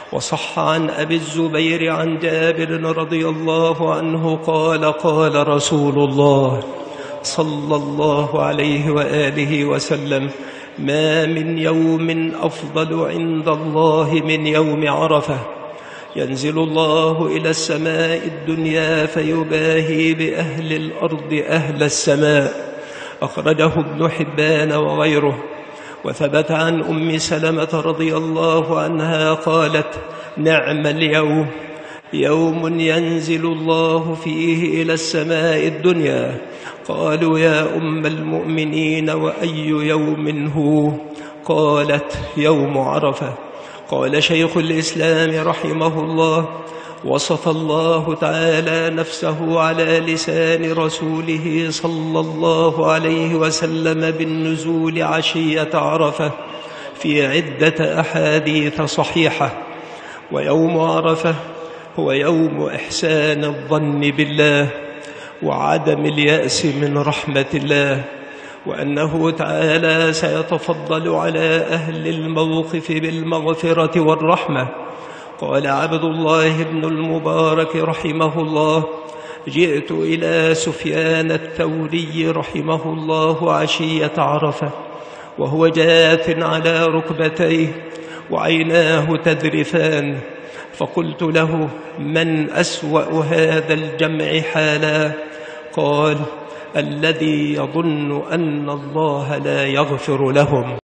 وصح عن أبي الزبير عن جابر رضي الله عنه قال قال رسول الله صلى الله عليه وآله وسلم: ما من يوم أفضل عند الله من يوم عرفة، ينزل الله إلى السماء الدنيا فيباهي بأهل الأرض أهل السماء. أخرجه ابن حبان وغيره. وثبت عن أم سلمة رضي الله عنها قالت: نعم اليوم، يوم ينزل الله فيه إلى السماء الدنيا. قالوا: يا أم المؤمنين وأي يوم هو؟ قالت: يوم عرفة. قال شيخ الإسلام رحمه الله: وصف الله تعالى نفسه على لسان رسوله صلى الله عليه وسلم بالنزول عشية عرفة في عدة أحاديث صحيحة. ويوم عرفة هو يوم إحسان الظن بالله وعدم اليأس من رحمة الله، وأنه تعالى سيتفضل على أهل الموقف بالمغفرة والرحمة. قال عبد الله بن المبارك رحمه الله: جئت إلى سفيان الثوري رحمه الله عشية عرفة وهو جاث على ركبتيه وعيناه تذرفان، فقلت له: من أسوأ هذا الجمع حالا؟ قال: الذي يظن أن الله لا يغفر لهم.